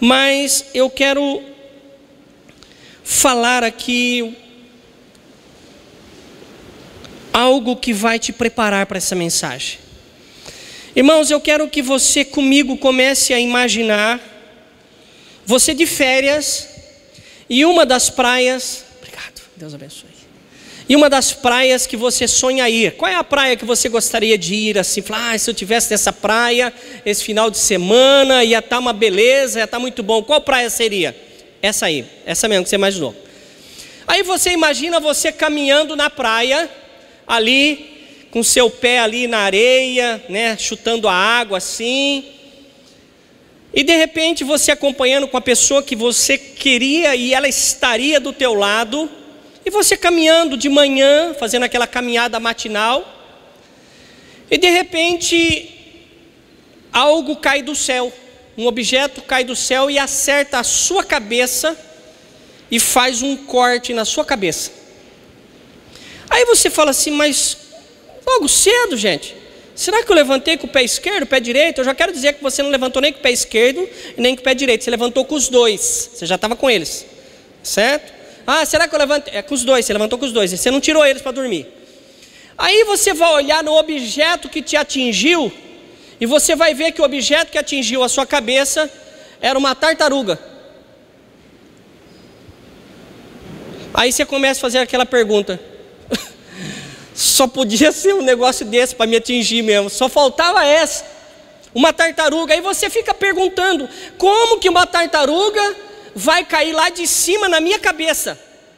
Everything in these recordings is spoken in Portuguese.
mas eu quero falar aqui algo que vai te preparar para essa mensagem. Irmãos, eu quero que você comigo comece a imaginar você de férias e uma das praias, obrigado, Deus abençoe, e uma das praias que você sonha ir. Qual é a praia que você gostaria de ir assim? Falar, se eu tivesse nessa praia esse final de semana, ia estar uma beleza, ia estar muito bom. Qual praia seria? Essa aí, essa mesmo que você imaginou. Aí você imagina você caminhando na praia, ali, com seu pé ali na areia, né, chutando a água assim, e de repente você acompanhando com a pessoa que você queria e ela estaria do teu lado, e você caminhando de manhã, fazendo aquela caminhada matinal, e de repente algo cai do céu, um objeto cai do céu e acerta a sua cabeça e faz um corte na sua cabeça. Aí você fala assim, mas logo cedo, gente, será que eu levantei com o pé esquerdo, o pé direito? Eu já quero dizer que você não levantou nem com o pé esquerdo e nem com o pé direito, você levantou com os dois, você já estava com eles, certo? Ah, será que eu levantei? É com os dois, você levantou com os dois, você não tirou eles para dormir. Aí você vai olhar no objeto que te atingiu e você vai ver que o objeto que atingiu a sua cabeça era uma tartaruga. Aí você começa a fazer aquela pergunta, só podia ser um negócio desse para me atingir mesmo, só faltava essa, uma tartaruga. Aí você fica perguntando, como que uma tartaruga vai cair lá de cima na minha cabeça?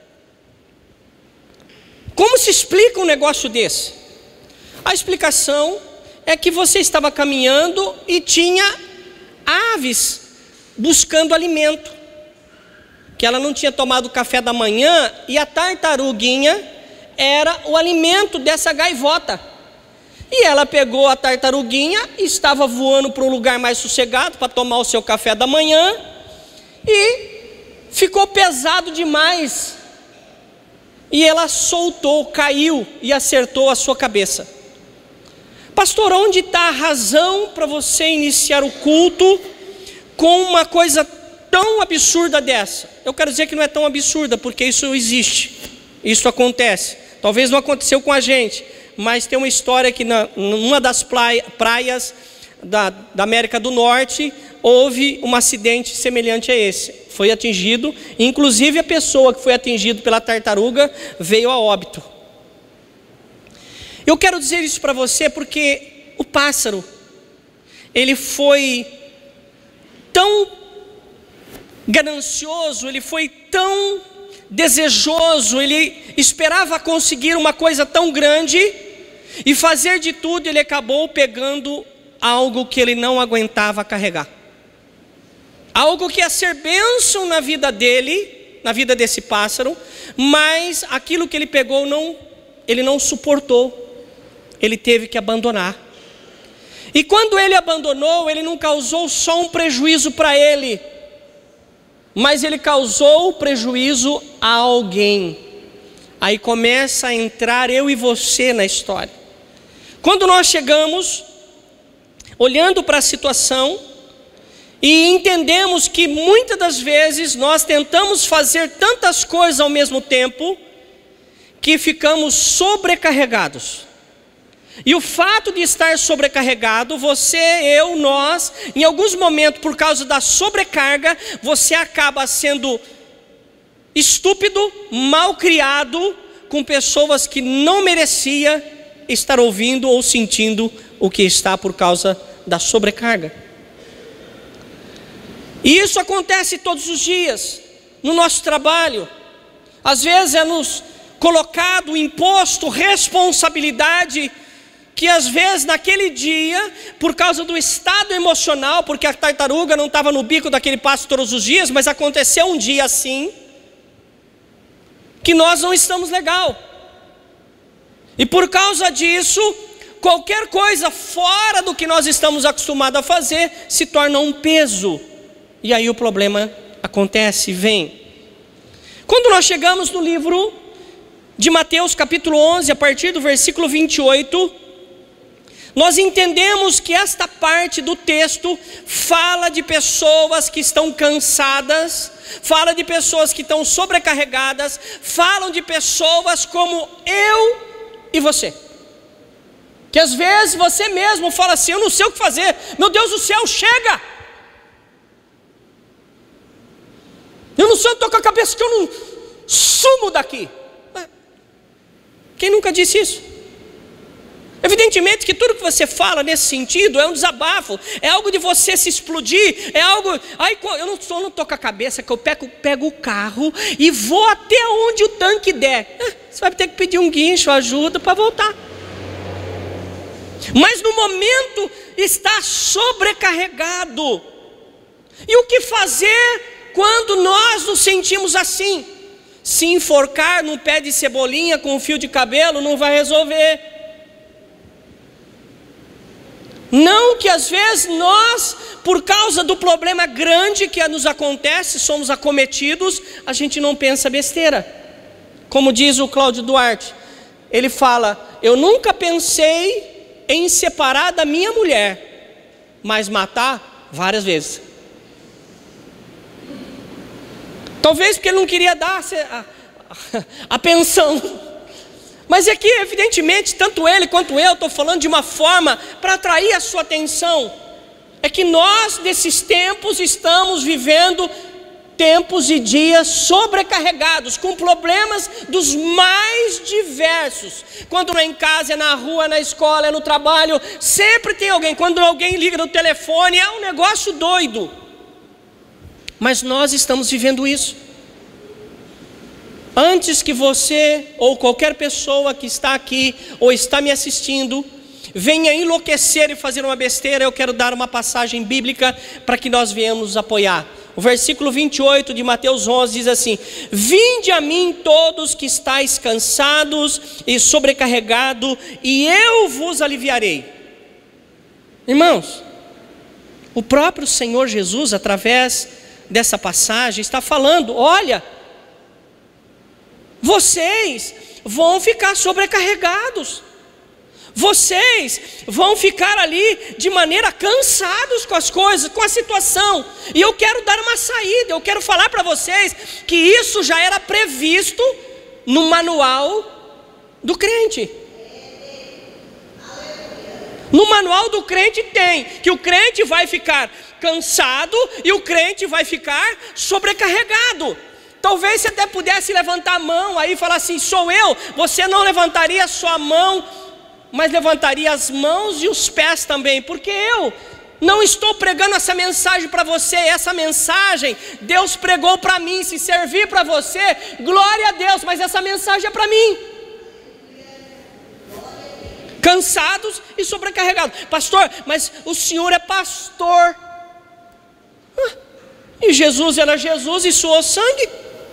Como se explica um negócio desse? A explicação é que você estava caminhando e tinha aves buscando alimento, que ela não tinha tomado café da manhã, e a tartaruguinha era o alimento dessa gaivota. E ela pegou a tartaruguinha, estava voando para um lugar mais sossegado para tomar o seu café da manhã, e ficou pesado demais, e ela soltou, caiu e acertou a sua cabeça. Pastor, onde está a razão para você iniciar o culto com uma coisa tão absurda dessa? Eu quero dizer que não é tão absurda, porque isso existe, isso acontece. Talvez não aconteceu com a gente, mas tem uma história que numa das praias da América do Norte, houve um acidente semelhante a esse. Foi atingido, inclusive a pessoa que foi atingida pela tartaruga veio a óbito. Eu quero dizer isso para você porque o pássaro, ele foi tão ganancioso, ele foi tão desejoso, ele esperava conseguir uma coisa tão grande e fazer de tudo, ele acabou pegando algo que ele não aguentava carregar. Algo que ia ser bênção na vida dele, na vida desse pássaro, mas aquilo que ele pegou ele não suportou, ele teve que abandonar. E quando ele abandonou, ele não causou só um prejuízo para ele, mas ele causou prejuízo a alguém. Aí começa a entrar eu e você na história. Quando nós chegamos, olhando para a situação, e entendemos que muitas das vezes nós tentamos fazer tantas coisas ao mesmo tempo, que ficamos sobrecarregados. E o fato de estar sobrecarregado, você, eu, nós, em alguns momentos por causa da sobrecarga, você acaba sendo estúpido, mal criado, com pessoas que não merecia estar ouvindo ou sentindo o que está por causa da sobrecarga. E isso acontece todos os dias, no nosso trabalho. Às vezes é nos colocado, imposto, responsabilidade, que às vezes naquele dia, por causa do estado emocional, porque a tartaruga não estava no bico daquele pássaro todos os dias, mas aconteceu um dia assim, que nós não estamos legal. E por causa disso, qualquer coisa fora do que nós estamos acostumados a fazer, se torna um peso. E aí o problema acontece, vem. Quando nós chegamos no livro de Mateus capítulo 11, a partir do versículo 28, nós entendemos que esta parte do texto fala de pessoas que estão cansadas, fala de pessoas que estão sobrecarregadas, falam de pessoas como eu e você. Que às vezes você mesmo fala assim: eu não sei o que fazer, meu Deus do céu, chega! Eu não sei, eu estou com a cabeça que eu não sumo daqui. Quem nunca disse isso? Evidentemente que tudo que você fala nesse sentido é um desabafo, é algo de você se explodir, é algo, eu não estou com a cabeça que eu pego o carro e vou até onde o tanque der. Você vai ter que pedir um guincho, ajuda para voltar. Mas no momento está sobrecarregado. E o que fazer quando nós nos sentimos assim? Se enforcar num pé de cebolinha com um fio de cabelo não vai resolver. Não que às vezes nós, por causa do problema grande que nos acontece, somos acometidos, a gente não pensa besteira. Como diz o Cláudio Duarte, ele fala: eu nunca pensei em separar da minha mulher, mas matar várias vezes. Talvez porque ele não queria dar a pensão. Mas aqui, evidentemente, tanto ele quanto eu estou falando de uma forma para atrair a sua atenção. É que nós, nesses tempos, estamos vivendo tempos e dias sobrecarregados, com problemas dos mais diversos. Quando não é em casa, é na rua, é na escola, é no trabalho, sempre tem alguém. Quando alguém liga no telefone, é um negócio doido. Mas nós estamos vivendo isso. Antes que você ou qualquer pessoa que está aqui ou está me assistindo venha enlouquecer e fazer uma besteira, eu quero dar uma passagem bíblica para que nós venhamos nos apoiar. O versículo 28 de Mateus 11 diz assim: vinde a mim todos que estáis cansados e sobrecarregados, e eu vos aliviarei. Irmãos, o próprio Senhor Jesus, através dessa passagem, está falando: olha, vocês vão ficar sobrecarregados, vocês vão ficar ali de maneira cansados com as coisas, com a situação, e eu quero dar uma saída. Eu quero falar para vocês que isso já era previsto no manual do crente. No manual do crente tem que o crente vai ficar cansado e o crente vai ficar sobrecarregado. Talvez você até pudesse levantar a mão aí e falar assim: sou eu. Você não levantaria a sua mão, mas levantaria as mãos e os pés também, porque eu não estou pregando essa mensagem para você. Essa mensagem Deus pregou para mim. Se servir para você, glória a Deus, mas essa mensagem é para mim. Cansados e sobrecarregados. Pastor, mas o senhor é pastor. E Jesus era Jesus e suou sangue.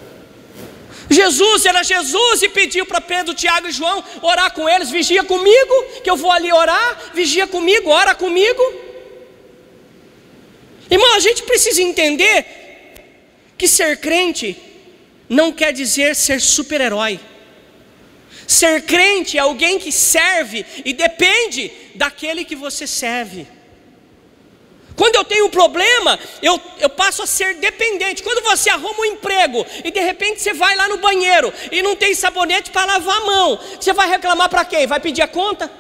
Jesus era Jesus e pediu para Pedro, Tiago e João orar com eles: vigia comigo, que eu vou ali orar, vigia comigo, ora comigo. Irmão, a gente precisa entender que ser crente não quer dizer ser super-herói. Ser crente é alguém que serve e depende daquele que você serve. Quando eu tenho um problema, eu passo a ser dependente. Quando você arruma um emprego e de repente você vai lá no banheiro e não tem sabonete para lavar a mão, você vai reclamar para quem? Vai pedir a conta?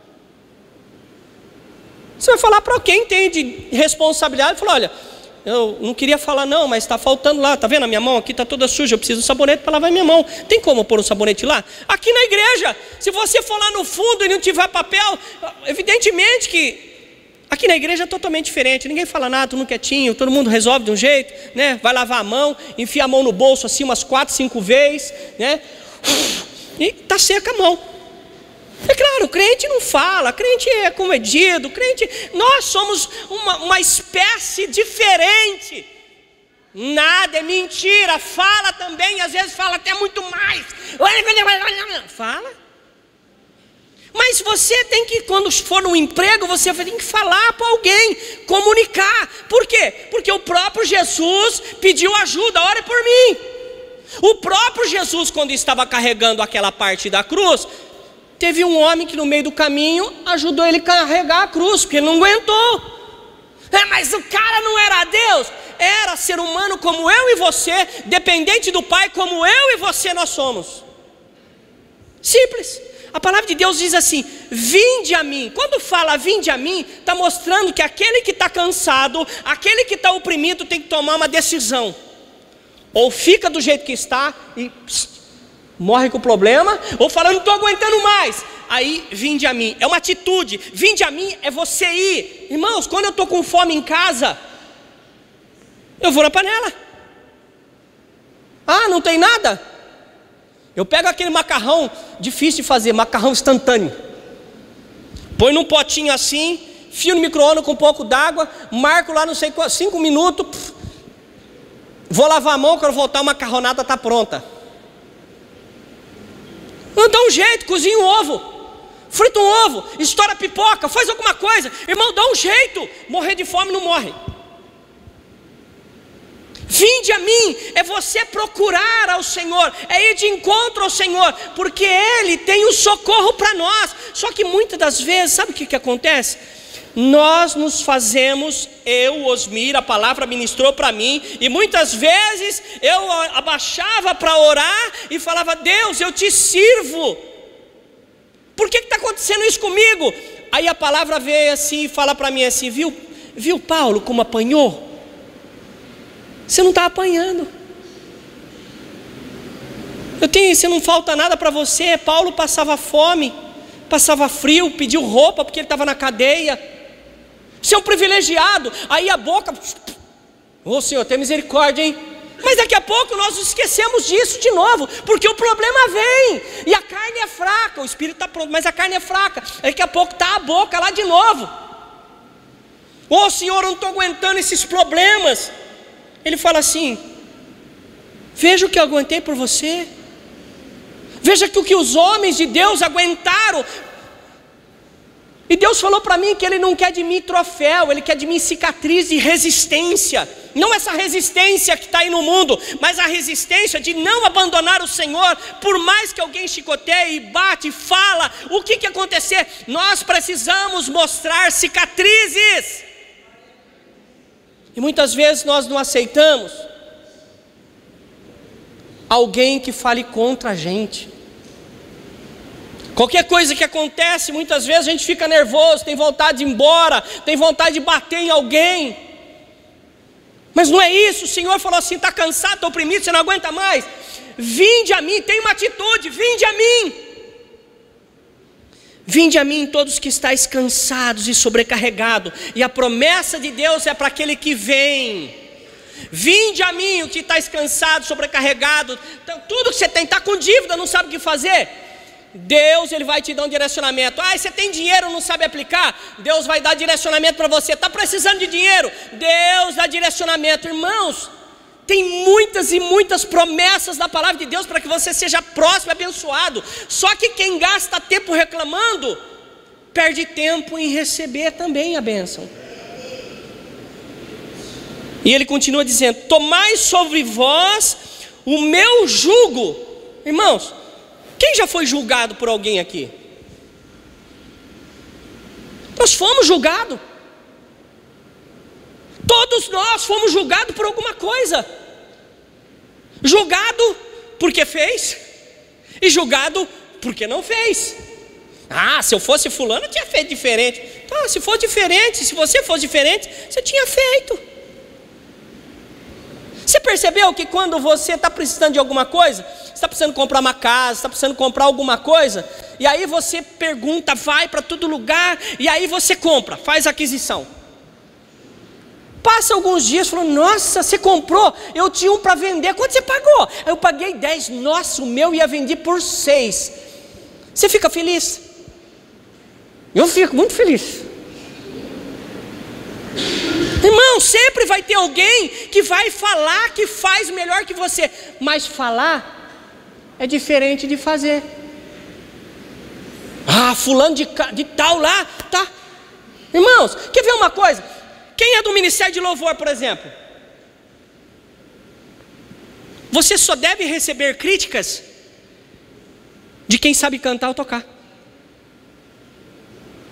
Você vai falar para quem tem de responsabilidade? Falar: olha, eu não queria falar não, mas está faltando lá, está vendo a minha mão aqui, está toda suja, eu preciso de um sabonete para lavar minha mão. Tem como pôr um sabonete lá? Aqui na igreja, se você for lá no fundo e não tiver papel, evidentemente que aqui na igreja é totalmente diferente. Ninguém fala nada, todo mundo quietinho, todo mundo resolve de um jeito, né? Vai lavar a mão, enfia a mão no bolso assim umas 4, 5 vezes, né? E está seca a mão. É claro, o crente não fala, crente é comedido, crente, nós somos uma espécie diferente. Nada, é mentira, fala também, às vezes fala até muito mais. Fala. Mas você tem que, quando for no emprego, você tem que falar para alguém, comunicar. Por quê? Porque o próprio Jesus pediu ajuda: ore por mim. O próprio Jesus, quando estava carregando aquela parte da cruz, Teve um homem que no meio do caminho ajudou ele a carregar a cruz, porque ele não aguentou. Mas o cara não era Deus. Era ser humano como eu e você, dependente do Pai como eu e você nós somos. Simples. A palavra de Deus diz assim: vinde a mim. Quando fala vinde a mim, está mostrando que aquele que está cansado, aquele que está oprimido, tem que tomar uma decisão. Ou fica do jeito que está e morre com o problema, ou fala, não estou aguentando mais. Aí, vinde a mim, é uma atitude. Vinde a mim é você ir. Irmãos, quando eu estou com fome em casa, eu vou na panela. Ah, não tem nada? Eu pego aquele macarrão, difícil de fazer, macarrão instantâneo. Põe num potinho assim, fio no micro-ondas com um pouco d'água, marco lá não sei quantos, 5 minutos, vou lavar a mão, quando voltar a macarronada está pronta. Não dá um jeito, cozinha um ovo, frita um ovo, estoura pipoca, faz alguma coisa. Irmão, dá um jeito, morrer de fome não morre. Vinde a mim, é você procurar ao Senhor, é ir de encontro ao Senhor, porque Ele tem o socorro para nós. Só que muitas das vezes, sabe o que acontece? Nós nos fazemos, eu, Osmir, a palavra ministrou para mim, e muitas vezes eu abaixava para orar e falava, Deus, eu te sirvo, por que está acontecendo isso comigo? Aí a palavra veio assim e fala para mim assim, viu Paulo como apanhou? Você não está apanhando. Você não falta nada para você. Paulo passava fome, passava frio, pediu roupa porque ele estava na cadeia. Você é um privilegiado. Aí a boca, ô Senhor, tem misericórdia, hein? Mas daqui a pouco nós esquecemos disso de novo, porque o problema vem, e a carne é fraca, o espírito está pronto, mas a carne é fraca. Daqui a pouco está a boca lá de novo. Ô Senhor, eu não estou aguentando esses problemas. Ele fala assim, veja o que eu aguentei por você, veja que o que os homens de Deus aguentaram. E Deus falou para mim que Ele não quer de mim troféu, Ele quer de mim cicatriz de resistência. Não essa resistência que está aí no mundo, mas a resistência de não abandonar o Senhor. Por mais que alguém chicoteie, bate, fala, o que acontecer? Nós precisamos mostrar cicatrizes. E muitas vezes nós não aceitamos alguém que fale contra a gente. Qualquer coisa que acontece, muitas vezes a gente fica nervoso, tem vontade de ir embora, tem vontade de bater em alguém. Mas não é isso, o Senhor falou assim, está cansado, está oprimido, você não aguenta mais. Vinde a mim, tem uma atitude, vinde a mim. Vinde a mim todos que estáis cansados e sobrecarregados, e a promessa de Deus é para aquele que vem. Vinde a mim, o que estáis cansado, sobrecarregado, então, tudo que você tem, está com dívida, não sabe o que fazer. Deus, Ele vai te dar um direcionamento. Você tem dinheiro, não sabe aplicar? Deus vai dar direcionamento para você. Está precisando de dinheiro? Deus dá direcionamento. Irmãos, tem muitas e muitas promessas da palavra de Deus para que você seja próximo e abençoado. Só que quem gasta tempo reclamando, perde tempo em receber também a bênção. E ele continua dizendo, tomai sobre vós o meu jugo. Irmãos, quem já foi julgado por alguém aqui? Nós fomos julgados. Todos nós fomos julgados por alguma coisa. Julgado porque fez, e julgado porque não fez. Se eu fosse fulano, eu tinha feito diferente. Se for diferente, se você fosse diferente, você tinha feito. Você percebeu que quando você está precisando de alguma coisa, você está precisando comprar uma casa, está precisando comprar alguma coisa, e aí você pergunta, vai para todo lugar, e aí você compra, faz aquisição. Passa alguns dias, falou, nossa, você comprou, eu tinha um para vender, quanto você pagou? Eu paguei 10, nossa, o meu ia vender por 6. Você fica feliz? Eu fico muito feliz. Irmão, sempre vai ter alguém que vai falar que faz melhor que você, mas falar é diferente de fazer. Fulano de tal lá, tá? Irmãos, quer ver uma coisa? Quem é do ministério de louvor, por exemplo? Você só deve receber críticas de quem sabe cantar ou tocar.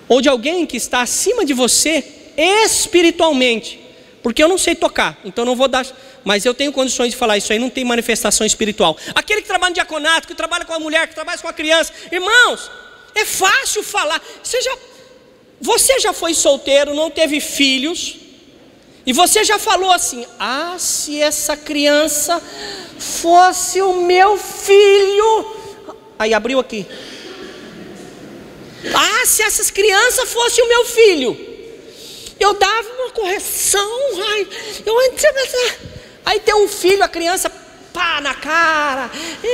ou de alguém que está acima de você espiritualmente, porque eu não sei tocar, então não vou dar, mas eu tenho condições de falar, isso aí não tem manifestação espiritual. Aquele que trabalha no diaconato, que trabalha com a mulher, que trabalha com a criança, irmãos, é fácil falar. Você já foi solteiro, não teve filhos, e você já falou assim: ah, se essa criança fosse o meu filho, aí abriu aqui, ah, se essas crianças fossem o meu filho, eu dava uma correção, aí tem um filho, a criança, pá na cara,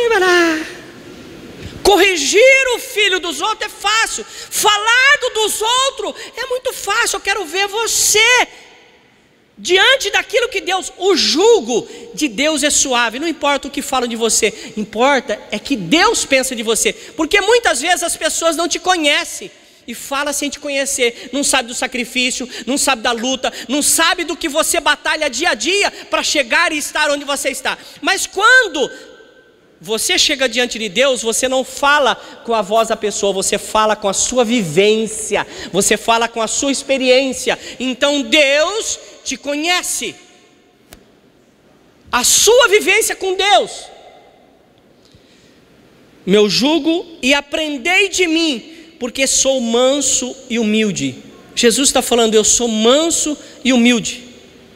corrigir o filho dos outros é fácil, falar dos outros é muito fácil. Eu quero ver você diante daquilo que Deus, o jugo de Deus é suave, não importa o que falam de você, importa é que Deus pensa de você, porque muitas vezes as pessoas não te conhecem, e fala sem te conhecer, não sabe do sacrifício, não sabe da luta, não sabe do que você batalha dia a dia, para chegar e estar onde você está. Mas quando você chega diante de Deus, você não fala com a voz da pessoa, você fala com a sua vivência, você fala com a sua experiência, então Deus te conhece, a sua vivência com Deus. Meu jugo e aprendei de mim, porque sou manso e humilde. Jesus está falando, eu sou manso e humilde.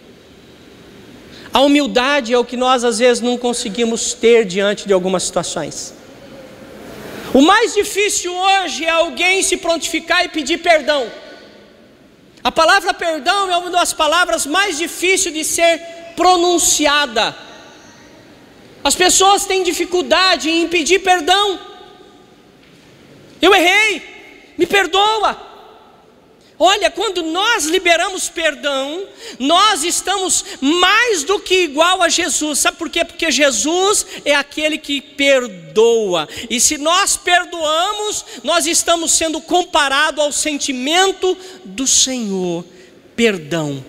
A humildade é o que nós às vezes não conseguimos ter diante de algumas situações. O mais difícil hoje é alguém se prontificar e pedir perdão. A palavra perdão é uma das palavras mais difíceis de ser pronunciada. As pessoas têm dificuldade em pedir perdão. Eu errei, me perdoa. Olha, quando nós liberamos perdão, nós estamos mais do que igual a Jesus. Sabe por quê? Porque Jesus é aquele que perdoa. E se nós perdoamos, nós estamos sendo comparados ao sentimento do Senhor. Perdão.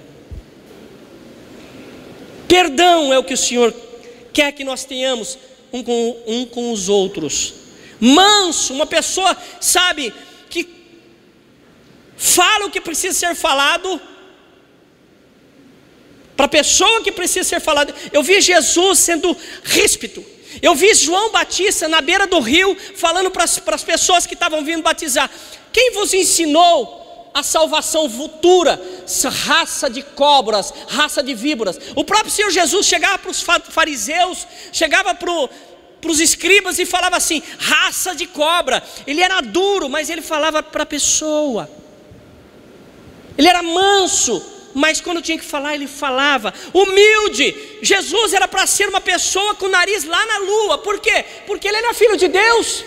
Perdão é o que o Senhor quer que nós tenhamos um com os outros. Manso, uma pessoa, sabe, que fala o que precisa ser falado, para a pessoa que precisa ser falado. Eu vi Jesus sendo ríspido, eu vi João Batista na beira do rio, falando para as pessoas que estavam vindo batizar: quem vos ensinou a salvação futura? Raça de cobras, raça de víboras. O próprio Senhor Jesus chegava para os fariseus, chegava para os escribas e falava assim: raça de cobra. Ele era duro, mas ele falava para a pessoa. Ele era manso, mas quando tinha que falar, ele falava. Humilde. Jesus era para ser uma pessoa com o nariz lá na lua. Por quê? Porque ele era filho de Deus.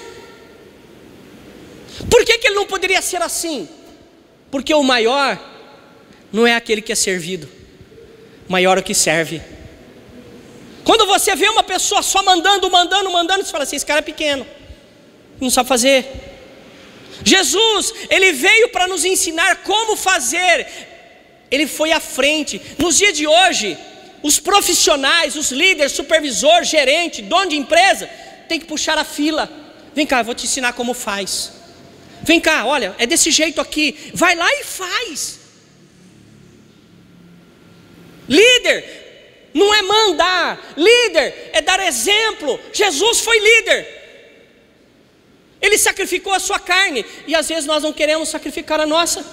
Por que ele não poderia ser assim? Porque o maior não é aquele que é servido, maior é o que serve. Quando você vê uma pessoa só mandando, você fala assim: esse cara é pequeno, não sabe fazer. Jesus, ele veio para nos ensinar como fazer. Ele foi à frente. Nos dias de hoje, os profissionais, os líderes, supervisor, gerente, dono de empresa, tem que puxar a fila. Vem cá, eu vou te ensinar como faz. Vem cá, olha, é desse jeito aqui. Vai lá e faz. Líder não é mandar, líder é dar exemplo. Jesus foi líder. Ele sacrificou a sua carne, e às vezes nós não queremos sacrificar a nossa.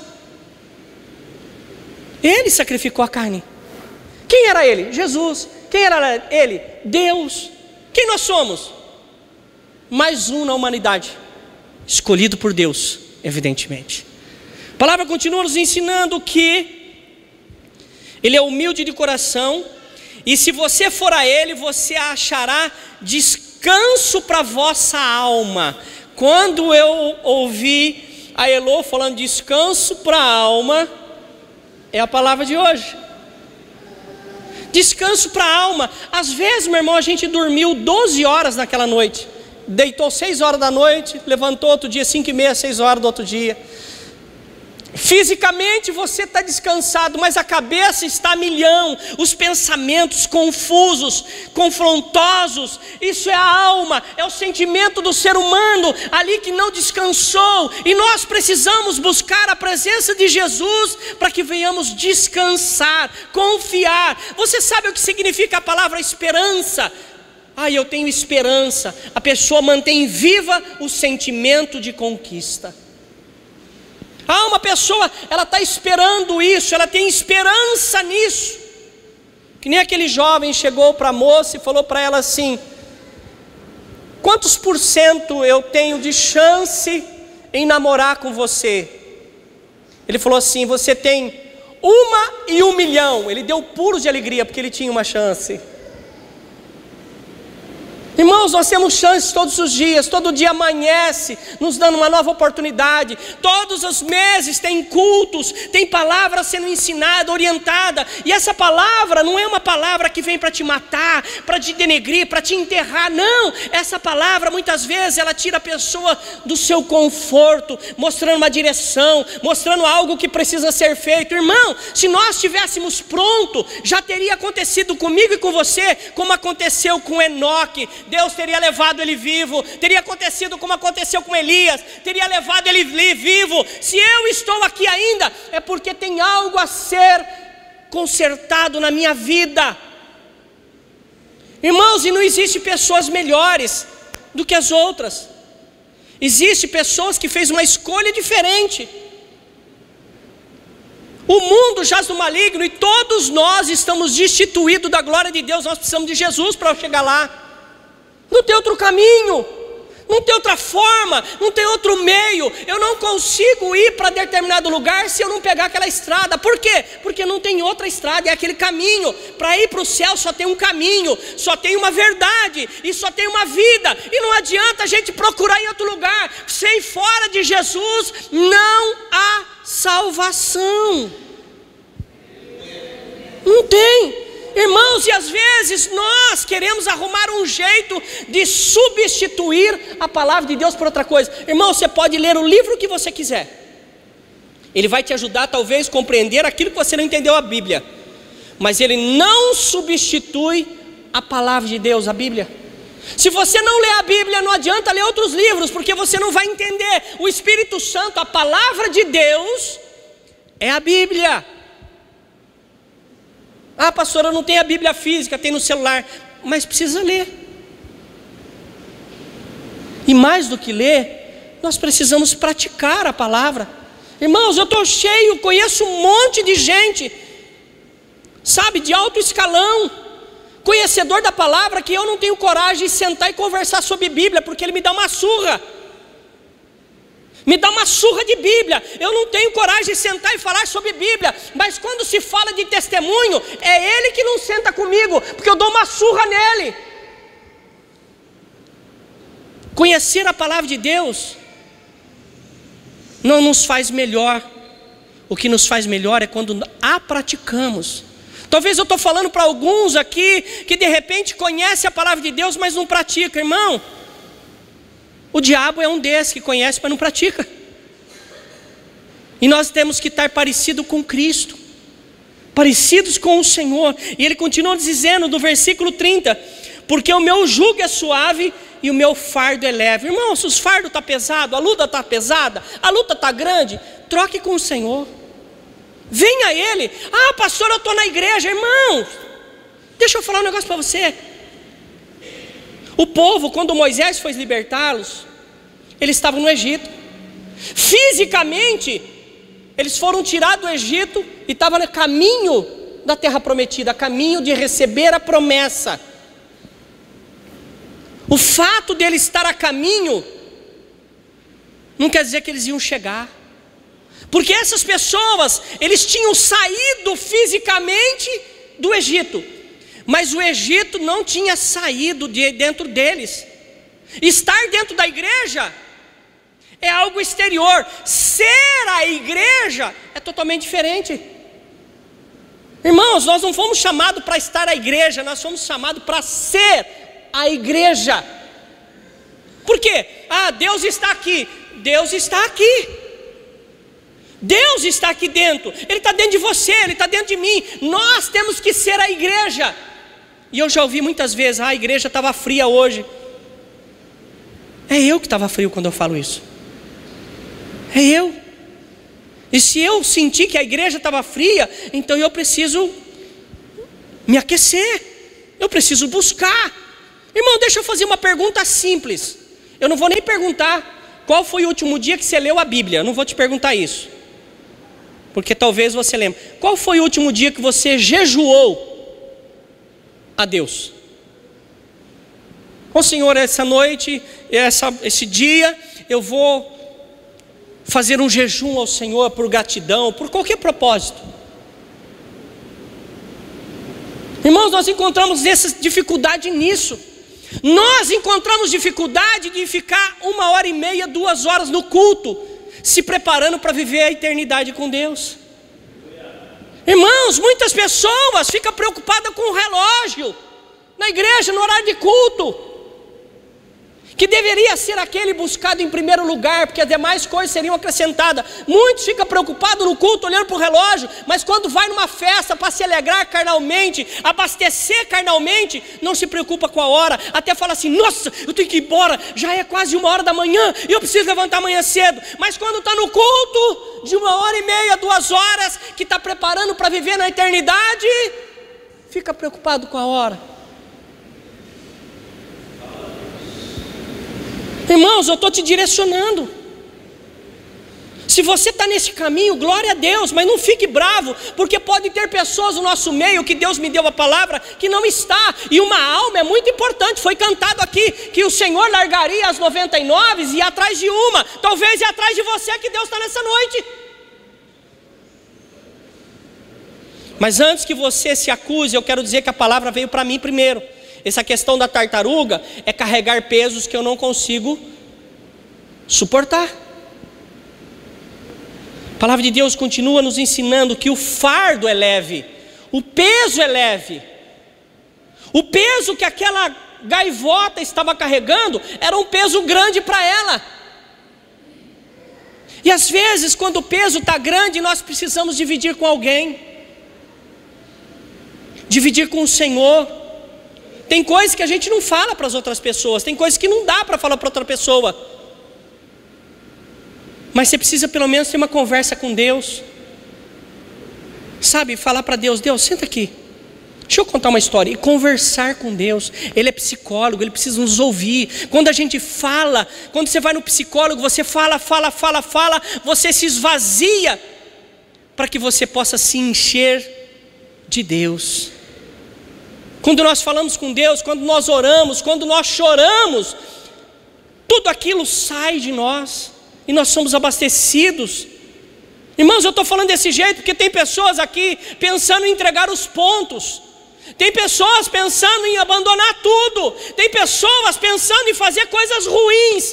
Ele sacrificou a carne. Quem era ele? Jesus. Quem era ele? Deus. Quem nós somos? Mais um na humanidade, escolhido por Deus, evidentemente. A palavra continua nos ensinando que ele é humilde de coração, e se você for a ele, você achará descanso para a vossa alma. Quando eu ouvi a Elô falando descanso para a alma, é a palavra de hoje. Descanso para a alma. Às vezes, meu irmão, a gente dormiu 12 horas naquela noite, deitou 6 horas da noite, levantou outro dia 5:30, 6 horas do outro dia. Fisicamente você está descansado, mas a cabeça está a milhão, os pensamentos confusos, confrontosos. Isso é a alma, é o sentimento do ser humano ali que não descansou. E nós precisamos buscar a presença de Jesus para que venhamos descansar, confiar. Você sabe o que significa a palavra esperança? Eu tenho esperança. A pessoa mantém viva o sentimento de conquista. Uma pessoa, ela está esperando isso, ela tem esperança nisso. Que nem aquele jovem chegou para a moça e falou para ela assim: quantos por cento eu tenho de chance em namorar com você? Ele falou assim: você tem 1 em 1 milhão. Ele deu pulos de alegria porque ele tinha uma chance. Irmãos, nós temos chances todos os dias, todo dia amanhece, nos dando uma nova oportunidade. Todos os meses tem cultos, tem palavra sendo ensinada, orientada. E essa palavra não é uma palavra que vem para te matar, para te denegrir, para te enterrar. Não, essa palavra muitas vezes ela tira a pessoa do seu conforto, mostrando uma direção, mostrando algo que precisa ser feito. Irmão, se nós estivéssemos pronto, já teria acontecido comigo e com você, como aconteceu com Enoque. Deus teria levado ele vivo. Teria acontecido como aconteceu com Elias, teria levado ele vivo. Se eu estou aqui ainda, é porque tem algo a ser consertado na minha vida. Irmãos, e não existe pessoas melhores do que as outras. Existe pessoas que fez uma escolha diferente. O mundo jaz no maligno e todos nós estamos destituídos da glória de Deus. Nós precisamos de Jesus para chegar lá. Não tem outro caminho, não tem outra forma, não tem outro meio. Eu não consigo ir para determinado lugar se eu não pegar aquela estrada. Por quê? Porque não tem outra estrada, é aquele caminho. Para ir para o céu só tem um caminho, só tem uma verdade e só tem uma vida. E não adianta a gente procurar em outro lugar. Sem fora de Jesus não há salvação. Não tem. Irmãos, e às vezes nós queremos arrumar um jeito de substituir a palavra de Deus por outra coisa. Irmão, você pode ler o livro que você quiser. Ele vai te ajudar talvez a compreender aquilo que você não entendeu a Bíblia. Mas ele não substitui a palavra de Deus, a Bíblia. Se você não ler a Bíblia, não adianta ler outros livros, porque você não vai entender. O Espírito Santo, a palavra de Deus, é a Bíblia. Pastor, eu não tenho a Bíblia física, tem no celular. Mas precisa ler. E mais do que ler, nós precisamos praticar a palavra. Irmãos, eu estou cheio, conheço um monte de gente, sabe, de alto escalão, conhecedor da palavra, que eu não tenho coragem de sentar e conversar sobre Bíblia, porque ele me dá uma surra. Me dá uma surra de Bíblia. Eu não tenho coragem de sentar e falar sobre Bíblia. Mas quando se fala de testemunho, é ele que não senta comigo, porque eu dou uma surra nele. Conhecer a palavra de Deus não nos faz melhor. O que nos faz melhor é quando a praticamos. Talvez eu estou falando para alguns aqui que de repente conhece a palavra de Deus, mas não pratica. Irmão, o diabo é um desses que conhece, mas não pratica. E nós temos que estar parecidos com Cristo, parecidos com o Senhor. E ele continua dizendo no versículo 30: porque o meu jugo é suave e o meu fardo é leve. Irmão, se os fardos estão pesados, a luta está pesada, a luta está grande, troque com o Senhor. Venha a Ele. Pastor, eu estou na igreja. Irmão, deixa eu falar um negócio para você. O povo, quando Moisés foi libertá-los, eles estavam no Egito. Fisicamente, eles foram tirados do Egito e estavam no caminho da terra prometida, caminho de receber a promessa. O fato de eles estar a caminho não quer dizer que eles iam chegar. Porque essas pessoas, eles tinham saído fisicamente do Egito, mas o Egito não tinha saído de dentro deles. Estar dentro da igreja é algo exterior. Ser a igreja é totalmente diferente. Irmãos, nós não fomos chamados para estar a igreja, nós fomos chamados para ser a igreja. Por quê? Deus está aqui. Deus está aqui. Deus está aqui dentro, Ele está dentro de você, Ele está dentro de mim. Nós temos que ser a igreja. E eu já ouvi muitas vezes: a igreja estava fria hoje. É eu que estava frio quando eu falo isso. É eu. E se eu sentir que a igreja estava fria, então eu preciso me aquecer, eu preciso buscar. Irmão, deixa eu fazer uma pergunta simples. Eu não vou nem perguntar qual foi o último dia que você leu a Bíblia. Eu não vou te perguntar isso, porque talvez você lembre. Qual foi o último dia que você jejuou a Deus? Ô Senhor, essa noite, esse dia, eu vou fazer um jejum ao Senhor por gratidão, por qualquer propósito. Irmãos, nós encontramos essa dificuldade nisso. Nós encontramos dificuldade de ficar 1h30, 2 horas no culto, se preparando para viver a eternidade com Deus. Irmãos, muitas pessoas ficam preocupadas com o relógio na igreja, no horário de culto, que deveria ser aquele buscado em primeiro lugar, porque as demais coisas seriam acrescentadas. Muitos ficam preocupados no culto, olhando para o relógio, mas quando vai numa festa para se alegrar carnalmente, abastecer carnalmente, não se preocupa com a hora, até fala assim: nossa, eu tenho que ir embora, já é quase 1h da manhã, e eu preciso levantar amanhã cedo. Mas quando está no culto, de 1h30, 2 horas, que está preparando para viver na eternidade, fica preocupado com a hora. Irmãos, eu estou te direcionando. Se você está nesse caminho, glória a Deus, mas não fique bravo, porque pode ter pessoas no nosso meio, que Deus me deu a palavra, que não está. E uma alma é muito importante. Foi cantado aqui que o Senhor largaria as 99 e ia atrás de uma. Talvez é atrás de você que Deus está nessa noite. Mas antes que você se acuse, eu quero dizer que a palavra veio para mim primeiro. Essa questão da tartaruga é carregar pesos que eu não consigo suportar. A palavra de Deus continua nos ensinando que o fardo é leve, o peso é leve. O peso que aquela gaivota estava carregando era um peso grande para ela. E às vezes, quando o peso está grande, nós precisamos dividir com alguém, dividir com o Senhor. Tem coisas que a gente não fala para as outras pessoas, tem coisas que não dá para falar para outra pessoa. Mas você precisa pelo menos ter uma conversa com Deus. Sabe, falar para Deus: Deus, senta aqui, deixa eu contar uma história. E conversar com Deus. Ele é psicólogo, Ele precisa nos ouvir. Quando a gente fala, quando você vai no psicólogo, você fala, você se esvazia, para que você possa se encher de Deus. Quando nós falamos com Deus, quando nós oramos, quando nós choramos, tudo aquilo sai de nós e nós somos abastecidos. Irmãos, eu estou falando desse jeito porque tem pessoas aqui pensando em entregar os pontos, tem pessoas pensando em abandonar tudo, tem pessoas pensando em fazer coisas ruins.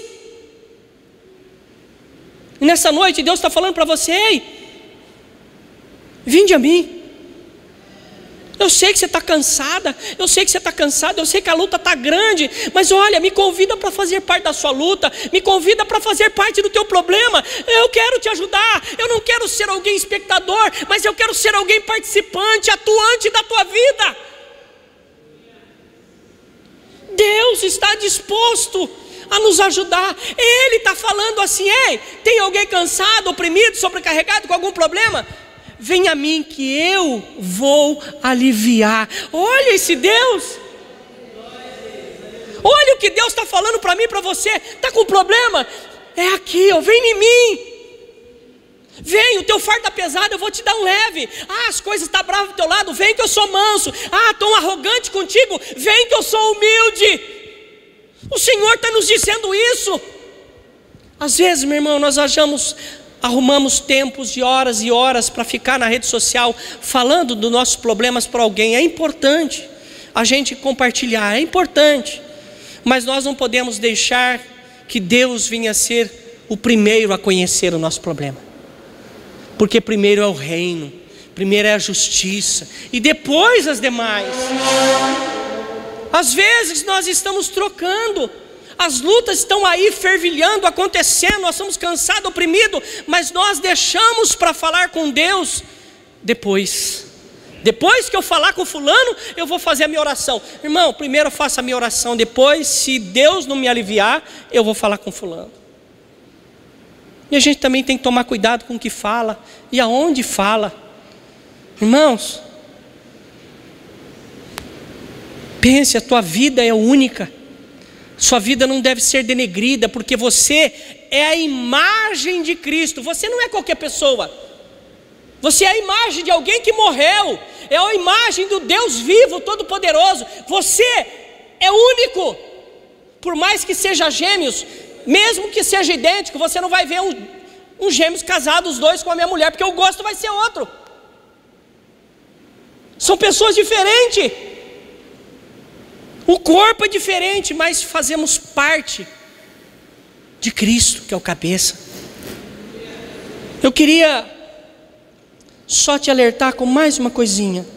E nessa noite Deus está falando para você: ei, vinde a mim. Eu sei que você está cansada, eu sei que você está cansado, eu sei que a luta está grande, mas olha, me convida para fazer parte da sua luta, me convida para fazer parte do teu problema. Eu quero te ajudar, eu não quero ser alguém espectador, mas eu quero ser alguém participante, atuante da tua vida. Deus está disposto a nos ajudar. Ele está falando assim: ei, tem alguém cansado, oprimido, sobrecarregado com algum problema? Vem a mim que eu vou aliviar. Olha esse Deus. Olha o que Deus está falando para mim e para você. Está com problema? É aqui, ó, vem em mim. Vem, o teu fardo está pesado, eu vou te dar um leve. Ah, as coisas estão bravas do teu lado, vem que eu sou manso. Ah, tão arrogante contigo, vem que eu sou humilde. O Senhor está nos dizendo isso. Às vezes, meu irmão, nós arrumamos tempos e horas para ficar na rede social falando dos nossos problemas para alguém. É importante a gente compartilhar, é importante, mas nós não podemos deixar que Deus venha ser o primeiro a conhecer o nosso problema, porque primeiro é o reino, primeiro é a justiça e depois as demais. Às vezes nós estamos trocando As lutas estão aí fervilhando, acontecendo, nós estamos cansados, oprimidos, mas nós deixamos para falar com Deus depois. Depois que eu falar com fulano, eu vou fazer a minha oração. Irmão, primeiro eu faço a minha oração, depois, se Deus não me aliviar, eu vou falar com fulano. E a gente também tem que tomar cuidado com o que fala e aonde fala. Irmãos, pense, a tua vida é única. Sua vida não deve ser denegrida, porque você é a imagem de Cristo. Você não é qualquer pessoa. Você é a imagem de alguém que morreu. É a imagem do Deus vivo, todo-poderoso. Você é único. Por mais que seja gêmeos, mesmo que seja idêntico, você não vai ver um gêmeos casados, os dois com a minha mulher, porque o gosto vai ser outro. São pessoas diferentes. O corpo é diferente, mas fazemos parte de Cristo, que é o cabeça. Eu queria só te alertar com mais uma coisinha.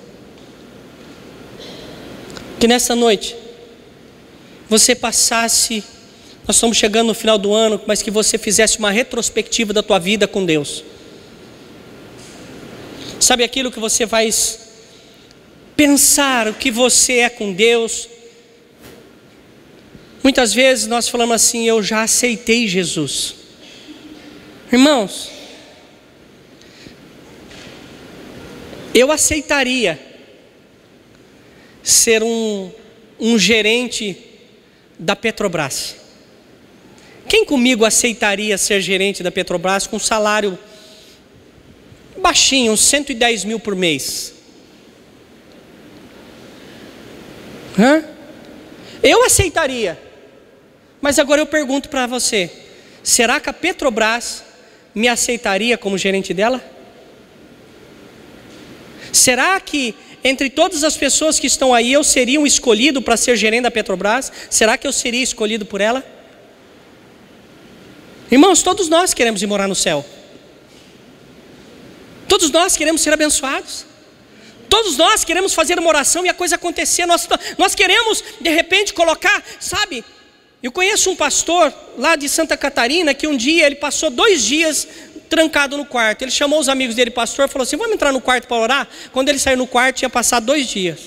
Que nessa noite você passasse, nós estamos chegando no final do ano, mas que você fizesse uma retrospectiva da tua vida com Deus. Sabe aquilo que você vai pensar, o que você é com Deus? Muitas vezes nós falamos assim: eu já aceitei Jesus. Irmãos, eu aceitaria ser um gerente da Petrobras. Quem comigo aceitaria ser gerente da Petrobras com um salário baixinho, uns 110 mil por mês? Eu aceitaria. Mas agora eu pergunto para você: será que a Petrobras me aceitaria como gerente dela? Será que entre todas as pessoas que estão aí eu seria um escolhido para ser gerente da Petrobras? Será que eu seria escolhido por ela? Irmãos, todos nós queremos ir morar no céu. Todos nós queremos ser abençoados. Todos nós queremos fazer uma oração e a coisa acontecer. Nós queremos de repente colocar, sabe? Eu conheço um pastor lá de Santa Catarina que um dia ele passou 2 dias trancado no quarto. Ele chamou os amigos dele, pastor, e falou assim: vamos entrar no quarto para orar? Quando ele saiu no quarto, tinha passado 2 dias.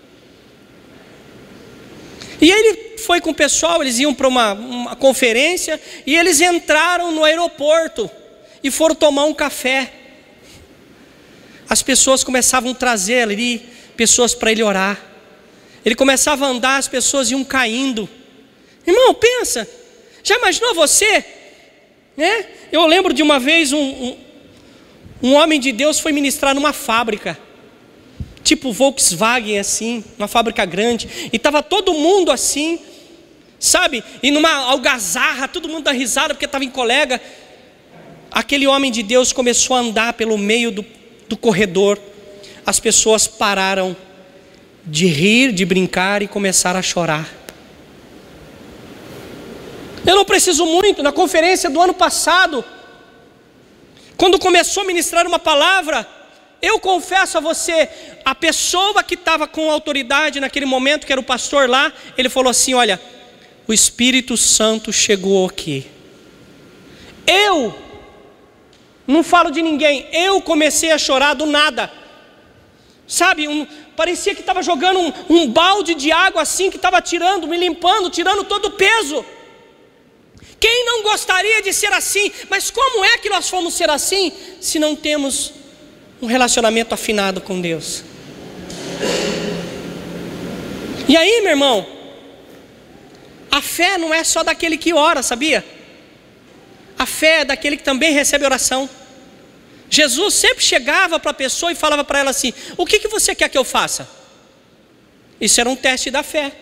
E aí ele foi com o pessoal, eles iam para uma conferência, e eles entraram no aeroporto e foram tomar um café. As pessoas começavam a trazer ali pessoas para ele orar. Ele começava a andar, as pessoas iam caindo. Irmão, pensa, já imaginou você? Né? Eu lembro de uma vez um homem de Deus foi ministrar numa fábrica, tipo Volkswagen assim, uma fábrica grande, e estava todo mundo assim, sabe? E numa algazarra, todo mundo dá risada porque estava em colega. Aquele homem de Deus começou a andar pelo meio do corredor. As pessoas pararam de rir, de brincar e começaram a chorar. Eu não preciso muito. Na conferência do ano passado, quando começou a ministrar uma palavra, eu confesso a você, a pessoa que estava com autoridade naquele momento, que era o pastor lá, ele falou assim: olha, o Espírito Santo chegou aqui. Eu não falo de ninguém, eu comecei a chorar do nada. Sabe, parecia que estava jogando um balde de água assim, que estava tirando, me limpando, tirando todo o peso. Quem não gostaria de ser assim? Mas como é que nós fomos ser assim, se não temos um relacionamento afinado com Deus? E aí, meu irmão, a fé não é só daquele que ora, sabia? A fé é daquele que também recebe oração. Jesus sempre chegava para a pessoa e falava para ela assim: o que você quer que eu faça? Isso era um teste da fé.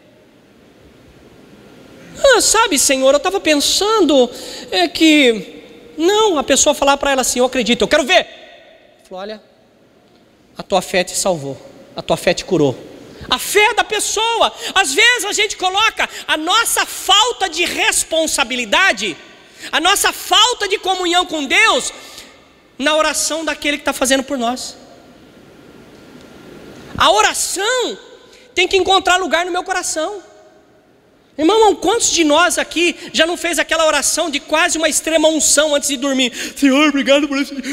Sabe, Senhor, eu estava pensando que... Não, a pessoa falava para ela assim: eu acredito, eu quero ver. Ele falou: olha, a tua fé te salvou, a tua fé te curou. A fé da pessoa. Às vezes a gente coloca a nossa falta de responsabilidade, a nossa falta de comunhão com Deus na oração daquele que está fazendo por nós. A oração tem que encontrar lugar no meu coração. Irmão, quantos de nós aqui já não fez aquela oração de quase uma extrema unção antes de dormir? Senhor, obrigado por esse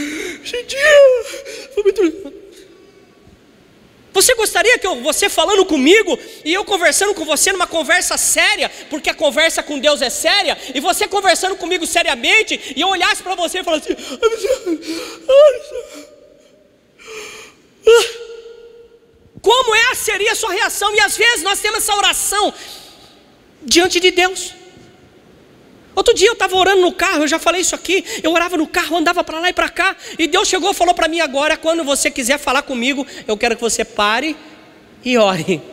dia. Você gostaria que você falando comigo e eu conversando com você numa conversa séria, porque a conversa com Deus é séria, e você conversando comigo seriamente, e eu olhasse para você e falasse assim, como seria a sua reação? E às vezes nós temos essa oração diante de Deus. Outro dia eu estava orando no carro, eu já falei isso aqui, eu orava no carro, andava para lá e para cá, e Deus chegou e falou para mim agora, quando você quiser falar comigo, eu quero que você pare e ore.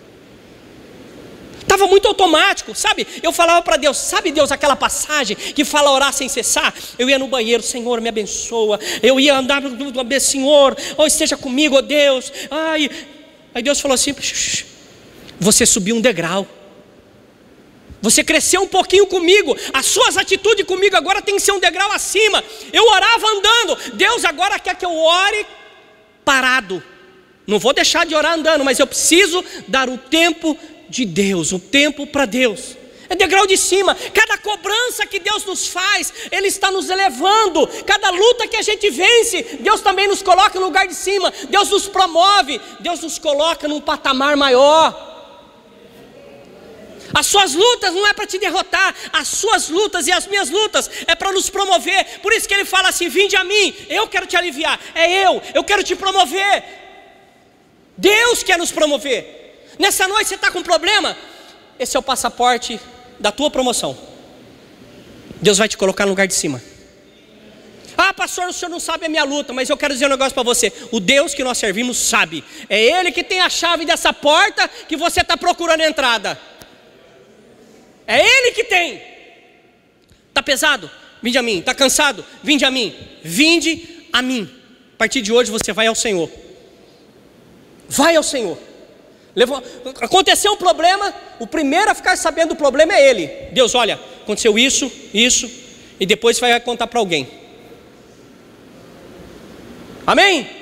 Estava muito automático, sabe? Eu falava para Deus, sabe Deus, aquela passagem que fala orar sem cessar? Eu ia no banheiro, Senhor me abençoa, eu ia andar, Senhor, esteja comigo, ó Deus. Aí Deus falou assim, você subiu um degrau. Você cresceu um pouquinho comigo, as suas atitudes comigo agora tem que ser um degrau acima. Eu orava andando, Deus agora quer que eu ore parado. Não vou deixar de orar andando, mas eu preciso dar o tempo de Deus, o tempo para Deus. É degrau de cima. Cada cobrança que Deus nos faz, Ele está nos elevando. Cada luta que a gente vence, Deus também nos coloca no lugar de cima. Deus nos promove, Deus nos coloca num patamar maior. As suas lutas não é para te derrotar, as suas lutas e as minhas lutas é para nos promover. Por isso que ele fala assim, vinde a mim, eu quero te aliviar, eu quero te promover. Deus quer nos promover. Nessa noite você está com problema? Esse é o passaporte da tua promoção. Deus vai te colocar no lugar de cima. Ah, pastor, o senhor não sabe a minha luta, mas eu quero dizer um negócio para você. O Deus que nós servimos sabe. É Ele que tem a chave dessa porta que você está procurando a entrada. É Ele que tem. Está pesado? Vinde a mim. Está cansado? Vinde a mim. Vinde a mim. A partir de hoje você vai ao Senhor. Vai ao Senhor. Aconteceu um problema, o primeiro a ficar sabendo do problema é Ele. Deus, olha, aconteceu isso, e depois vai contar para alguém. Amém?